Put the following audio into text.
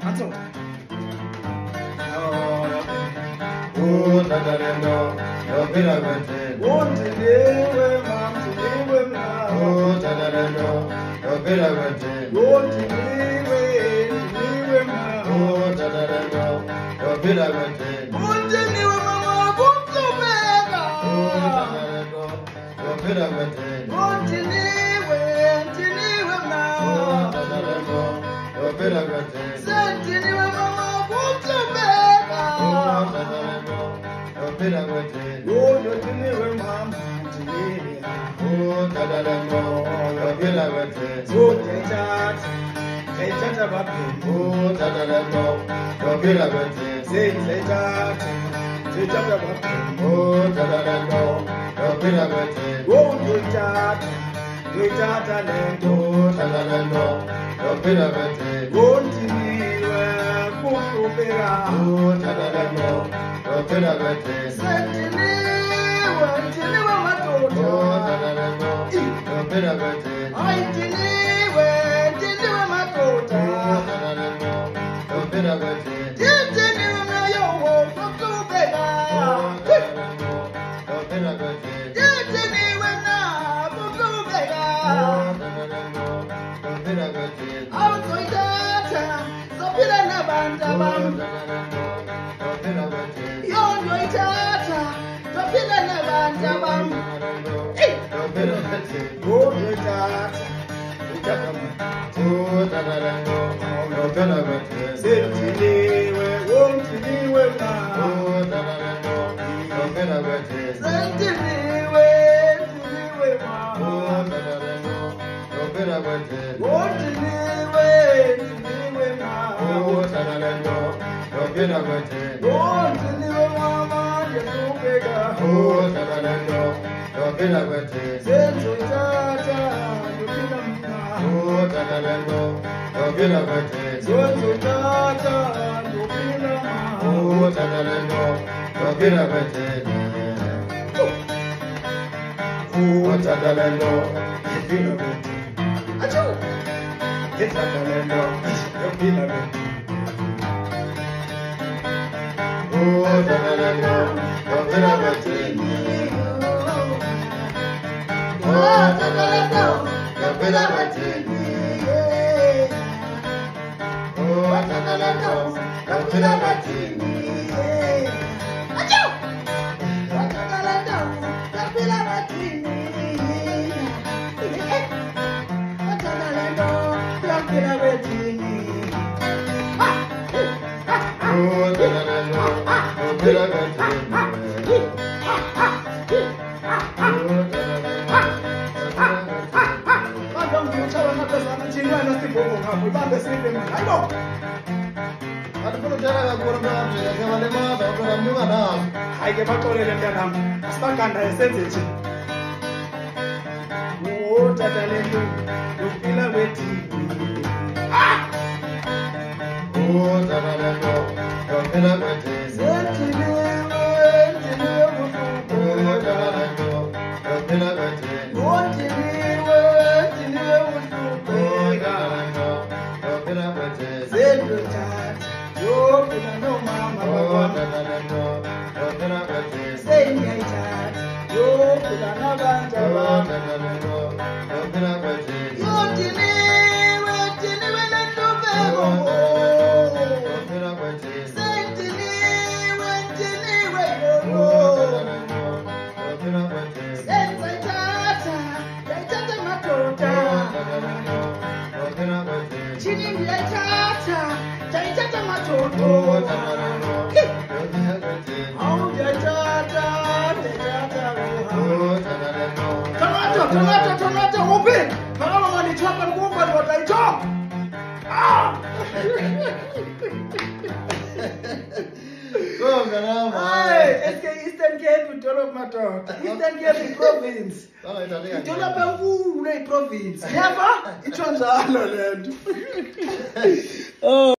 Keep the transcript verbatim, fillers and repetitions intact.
Anso. Oh, Tatarendo, no Pilavate. Won't deliver, mom, deliver now. Oh, Tatarendo, no Pilavate. Won't deliver, deliver now. Oh, Tatarendo, no Pilavate. Won't deliver, mama, won't you beg? Oh, Tatarendo, no Pilavate. Won't deliver, deliver Oh, now. Tatarendo, no Pilavate. Send deliver, mama, won't you beg? Oh, Tatarendo, no Pilavate. Oh, you deliver, mom, deliver. Oh, Tatarendo, no Pilavate. So they chat, they chat about me. Oh, Tatarendo, no Pilavate. Say they chat, they chat about me. Oh, Tatarendo, no Pilavate. Oh, they chat, they chat and Oh, Tatarendo, no Pilavate. go to me where Kuku Bera. Oh, Tatarendo, no Pilavate. Send deliver, deliver my Oh, daughter. Tatarendo, no Pilavate. I deliver, deliver my Oh, daughter. Tatarendo, no Pilavate. Deliver my young Kuku Oh, Bera. Tatarendo, no Pilavate. Deliver now, Kuku Oh, Bera. Tatarendo, no Pilavate. I'm so tired, so feel na banda Oh, bam. Tatarendo, no Pilavate. Yo no tired, so feel na banda bam. Tatarendo, no Pilavate. Go no tired, we got them. Oh, Tatarendo, no Pilavate. Say today we won't today we now. Oh, Tatarendo, no Pilavate. Say today we today we Oh, now. Tatarendo, no Pilavate. Won't today we today we now. Oh, Tatarendo, no Pilavate. Won't today we mama get so big. Oh, Tatarendo, no Pilavate. Say to tata, you feel them now. Oh, Tatarendo, no Pilavate. Say to tata, you feel them now. Oh, Tatarendo, no Pilavate. Oh, Tatarendo, no Pilavate. Achoo! It's Tatarendo, no Pilavate. Oh, Tatarendo, no Pilavate. Oh, Tatarendo, no Pilavate. Oh, Tatarendo, no Pilavate. Oh, Tatarendo, no Pilavate. Haike baxolele mntanam asibaqanda esenze nje o tata lento yokuphila kwethini Oh, Tatarendo, no Pilavate. sendiliwe ndiliwe buhlungu Oh, Tatarendo, no Pilavate. ondiliwe ndiliwe buhlungu Oh, Tatarendo, no Pilavate. sendotata yophila nomama Oh, bakwami Tatarendo, no Pilavate. sendiyayithatha yophila nabantu Oh, abami Tatarendo, no Pilavate. yondiliwe ndiliwe nentlubeko Oh, Tatarendo, no Pilavate. sendiliwe ndiliwe Oh, yolo Tatarendo, no Pilavate. senzayithatha ndayithatha madoda Oh, Tatarendo, no Pilavate. chini ndiyayithatha ndayithatha madoda Oh, Tatarendo, no Pilavate. awu ndiyayithatha ndiyayithatha Oh, Tatarendo, tonata tonata tonata uphi phakama mandithoba ndikuva ndoda yithoba So, Ganama. hayi eske Eastern Cape idolophu madoda Eastern Cape iprovince Oh, Italia. idolophu enkulu iprovince yeva itsho njalo le nto